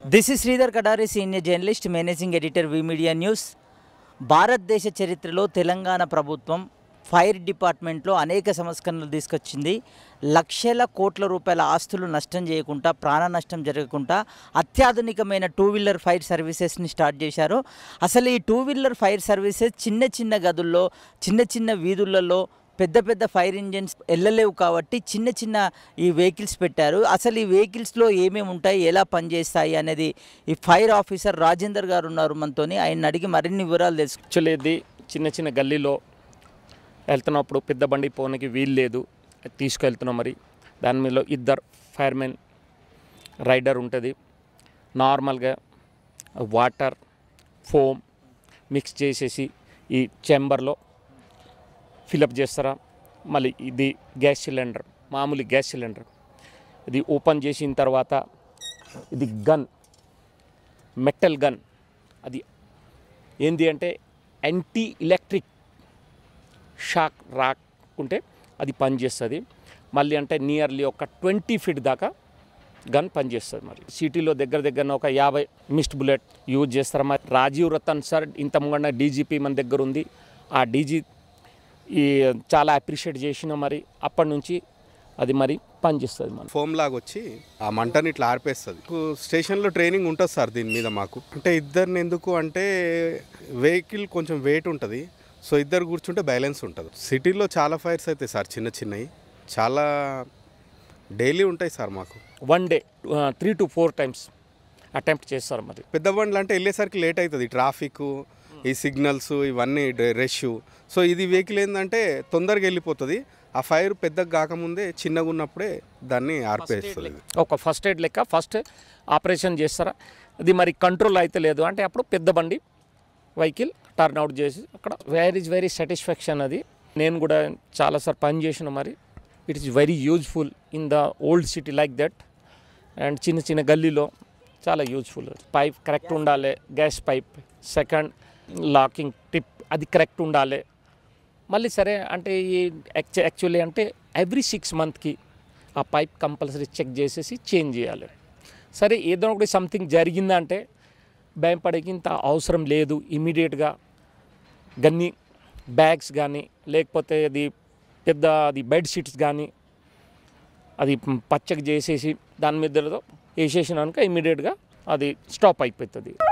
This is Sridhar Kadari, Senior Journalist, Managing Editor, V Media News. భారతదేశ చరిత్రలో తెలంగాణ ప్రభుత్వం fire డిపార్ట్మెంట్లో అనేక సంస్కరణలు తీసుకొచ్చింది. లక్షల కోట్ల రూపాయల ఆస్తులు నష్టం చేయకుండా, ప్రాణ నష్టం జరగకుండా అత్యాధునికమైన టూ వీలర్ ఫైర్ సర్వీసెస్ని స్టార్ట్ చేశారు. అసలు ఈ టూ వీలర్ ఫైర్ సర్వీసెస్ చిన్న చిన్న గదుల్లో, చిన్న చిన్న వీధులలో పెద్ద పెద్ద ఫైర్ ఇంజిన్స్ వెళ్ళలేవు కాబట్టి చిన్న చిన్న ఈ వెహికల్స్ పెట్టారు. అసలు ఈ వెహికల్స్లో ఏమేమి ఉంటాయి, ఎలా పనిచేస్తాయి అనేది ఈ ఫైర్ ఆఫీసర్ రాజేందర్ గారు ఉన్నారు మనతోని. ఆయన అడిగి మరిన్ని వివరాలు తెలుసు. యాక్చువల్లీ చిన్న చిన్న గల్లీలో వెళ్తున్నప్పుడు పెద్ద బండి పోనీకి వీలు లేదు, తీసుకెళ్తున్నాం. మరి దాని మీద ఇద్దరు ఫైర్మెన్ రైడర్ ఉంటుంది. నార్మల్గా వాటర్ ఫోమ్ మిక్స్ చేసేసి ఈ చెంబర్లో ఫిలప్ చేస్తారా. మళ్ళీ ఇది గ్యాస్ సిలిండర్, మామూలు గ్యాస్ సిలిండర్, ఇది ఓపెన్ చేసిన తర్వాత ఇది గన్, మెటల్ గన్. అది ఏంటి అంటే యాంటీ ఎలక్ట్రిక్ షాక్ రాకుంటే అది పనిచేస్తుంది. మళ్ళీ అంటే నియర్లీ ఒక 20 feet దాకా గన్ పనిచేస్తుంది. మరి సిటీలో దగ్గర ఒక 50 మిస్ట్ బుల్లెట్ యూజ్ చేస్తారు. మరి రాజీవ్ రతన్ సార్ ఇంత ముంగన్న డీజీపీ మన దగ్గర ఉంది. ఆ డీజీ చాలా అప్రిషియేట్ చేసిన, మరి అప్పటి నుంచి అది మరి పనిచేస్తుంది. మన ఫోమ్ లాగా వచ్చి ఆ మంటని ఇట్లా ఆర్పేస్తుంది. స్టేషన్లో ట్రైనింగ్ ఉంటుంది సార్ దీని మీద మాకు. అంటే ఇద్దరిని ఎందుకు అంటే వెహికల్ కొంచెం వెయిట్ ఉంటుంది, సో ఇద్దరు కూర్చుంటే బ్యాలెన్స్ ఉంటుంది. సిటీలో చాలా ఫైర్స్ అవుతాయి సార్, చిన్న చిన్నవి చాలా డైలీ ఉంటాయి సార్. మాకు 1 day 3 to 4 times అటెంప్ట్ చేస్తారు. మరి పెద్ద బండ్లు అంటే వెళ్ళేసరికి లేట్ అవుతుంది, ట్రాఫిక్, ఈ సిగ్నల్స్ ఇవన్నీ రష్. సో ఇది వెహికల్ ఏంటంటే తొందరగా వెళ్ళిపోతుంది. ఆ ఫైర్ పెద్దగా కాకముందే చిన్నగా ఉన్నప్పుడే దాన్ని ఆర్పేస్తుంది. ఒక ఫస్ట్ ఎయిడ్ లెక్క ఫస్ట్ ఆపరేషన్ చేస్తారా. అది మరి కంట్రోల్ అయితే లేదు అంటే అప్పుడు పెద్ద బండి వెహికల్ టర్న్ అవుట్ చేసి అక్కడ వెరీ సాటిస్ఫాక్షన్. అది నేను కూడా చాలాసార్లు పని చేసిన. మరి it is very useful in the old city like that. And చిన్న చిన్న గల్లీలో చాలా యూజ్ఫుల్. పైప్ కరెక్ట్ ఉండాలి, gas pipe. Second locking tip అది కరెక్ట్ ఉండాలి. మళ్ళీ సరే అంటే ఈ యాక్చువల్లీ అంటే ఎవ్రీ 6 months ఆ పైప్ కంపల్సరీ చెక్ చేసేసి చేంజ్ చేయాలి. సరే ఏదో ఒకటి సంథింగ్ జరిగిందంటే భయపడేకి ఇంత అవసరం లేదు. ఇమీడియట్గా గన్ని బ్యాగ్స్ కానీ లేకపోతే అది పెద్ద అది బెడ్ షీట్స్ కానీ అది పచ్చకి చేసేసి దాని మీద వేసేసినాక ఇమీడియట్గా అది స్టాప్ అయిపోతుంది.